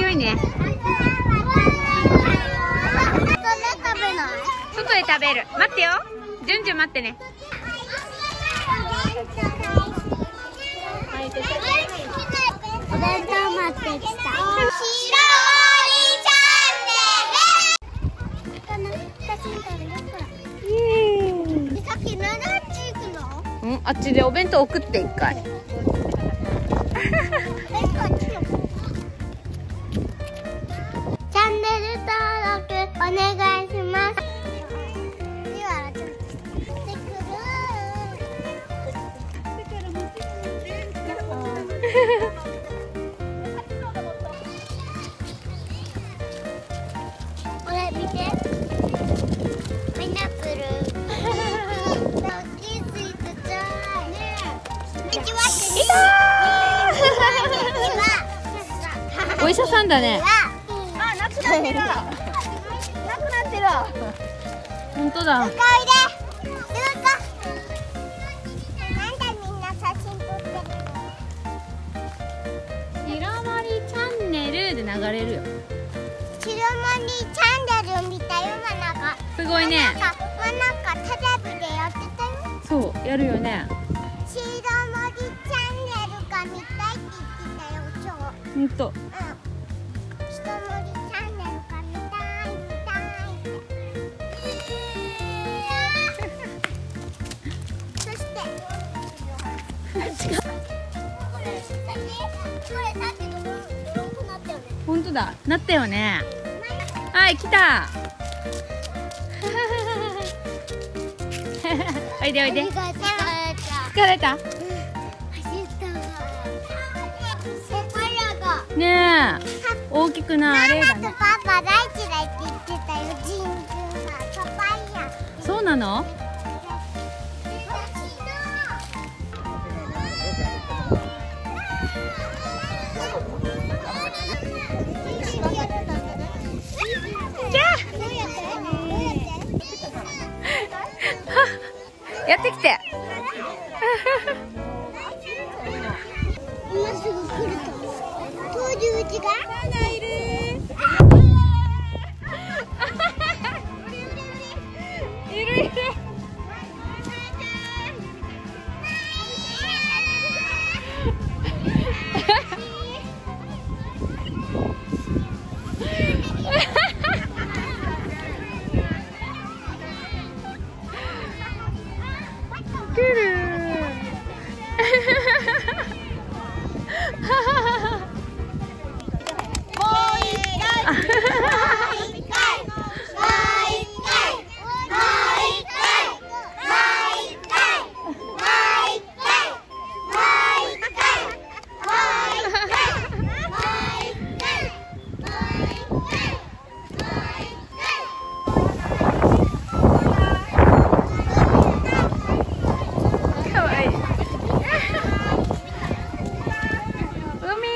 いね。外で食べる。待ってよ。じゅんじゅん待ってね。 お弁当待ってきた。さっき何あっち行くの？ うん、あっちでお弁当送って一回。 チャンネル登録お願いします。これ見て。パイナップル。大きいスイーツちゃい。ねえ。 お医者さんだね。 あ、なくなってる。なくなってる。 本当だ。 おいで。なんでみんな写真撮ってるの？ ひろまりチャンネルで流れるよ。 ひろまりチャンネル見たよ、真中。 すごいね。 真中テレビでやってたよ。 そう、やるよね。 ひろまりチャンネルが見たいって言ってたよ、今日。 ほんと。 ひろまりチャンネルが見たいって。そして。これさっきのブロックなったよね。 ほんとだ。なったよね。はい、来た。おいでおいで。疲れた。ねえ。大きくなれだね。 パパ大嫌いって言ってたよ。ジンジンがパパイヤ。 そうなの？やってきて。 今すぐ来ると。当時うちが。いる。 いるいる。来る。海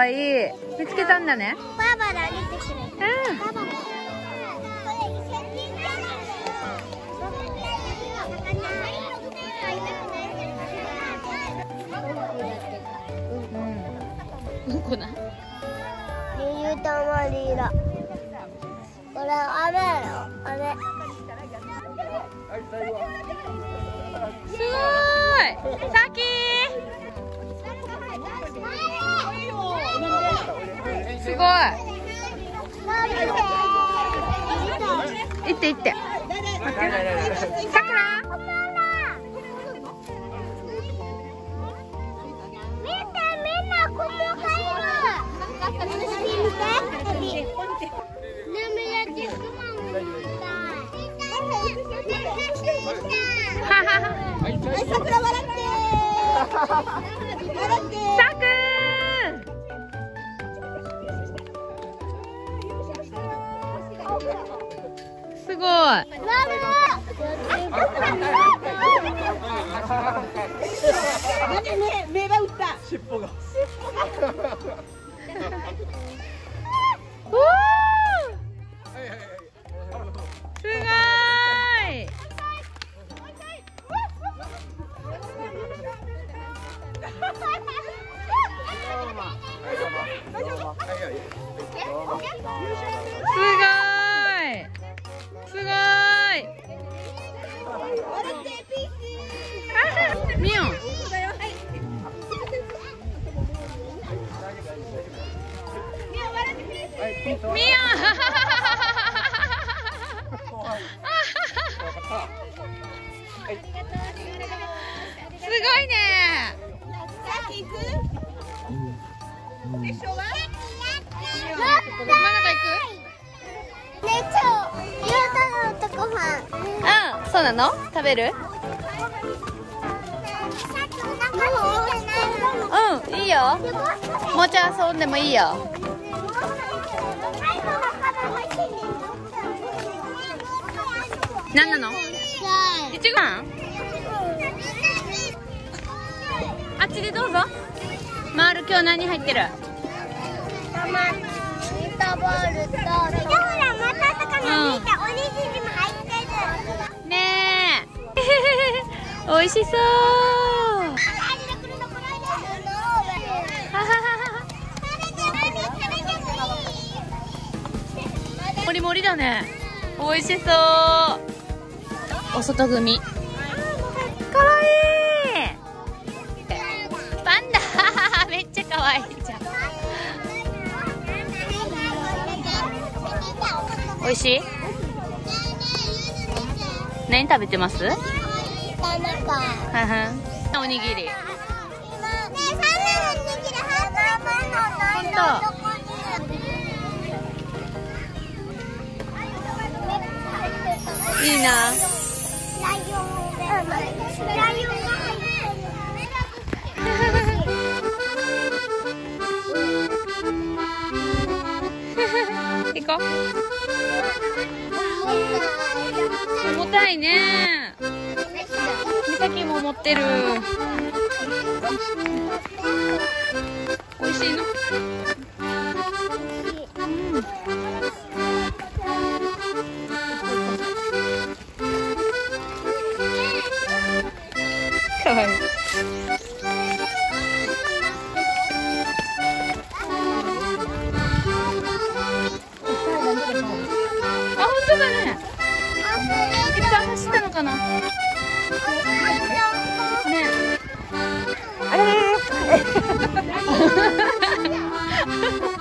わいい。見つけたんだね。 バーバラあげてくれ。 うん。 バーバラ。 うんこな。 ゆたまりだ。これあれよ、あれ。 すごーい。さきー。すごい。行って行って。さくら。 さくら笑ってさくー。すごい。 目が打った。尻尾が。 おー。すごい。すごい。ミオン。ミオン。すごいね。真ん中行く？ ね、ゆうたのとご飯。 うん、そうなの？食べる？うん、いいよ。もうちょい遊んでもいいよ。何なの？いちごあん？あっちでどうぞ。マール今日何入ってる？ ミートボールと、ほら、またとかのミート、おにぎりも入ってる。 ねえ。美味しそう。もりもりだね。美味しそう。お外組。かわいい。パンダ。めっちゃかわいいじゃん。美味しい？何食べてます？おにぎり。いいな。行こう。重たいね。美咲も持ってる。美味しいの？かわいい。あ、本当だね。いっぱい走ったのかな。ね。あれ。